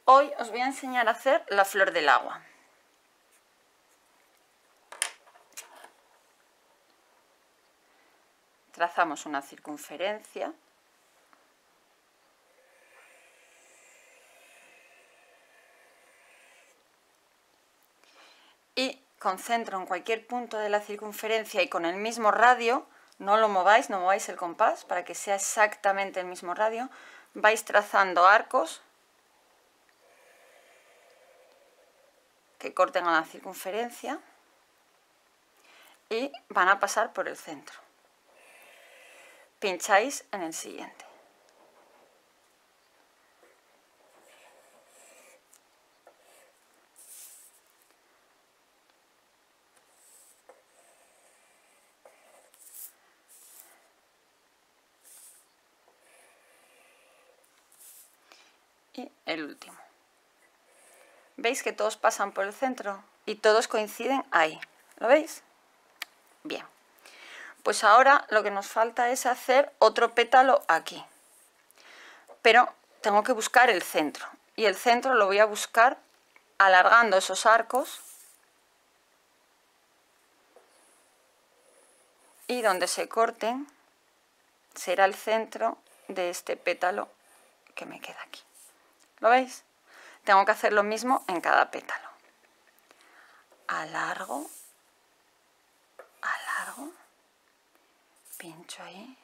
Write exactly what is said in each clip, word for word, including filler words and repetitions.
Hoy os voy a enseñar a hacer la flor del agua. Trazamos una circunferencia. Y concentro en cualquier punto de la circunferencia y con el mismo radio, no lo mováis, no mováis el compás para que sea exactamente el mismo radio, vais trazando arcos que corten a la circunferencia y van a pasar por el centro. Pincháis en el siguiente. Y el último. ¿Veis que todos pasan por el centro? Y todos coinciden ahí. ¿Lo veis? Bien. Pues ahora lo que nos falta es hacer otro pétalo aquí. Pero tengo que buscar el centro. Y el centro lo voy a buscar alargando esos arcos. Y donde se corten será el centro de este pétalo que me queda aquí. ¿Lo veis? Tengo que hacer lo mismo en cada pétalo. Alargo, alargo, pincho ahí.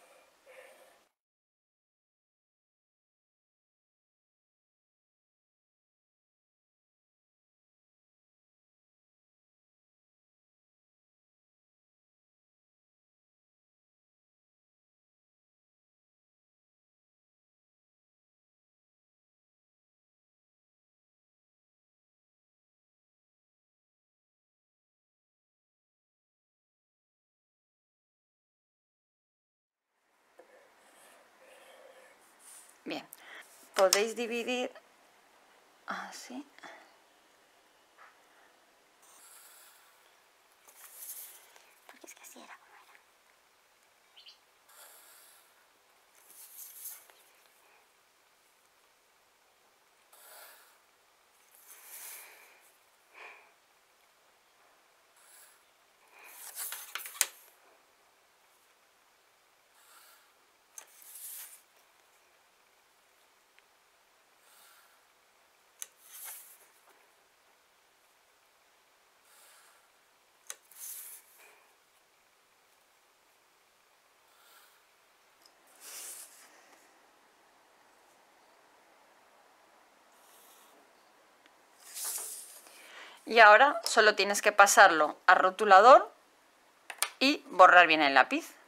Bien, podéis dividir así. Porque es que así era como era. Y ahora solo tienes que pasarlo a rotulador y borrar bien el lápiz.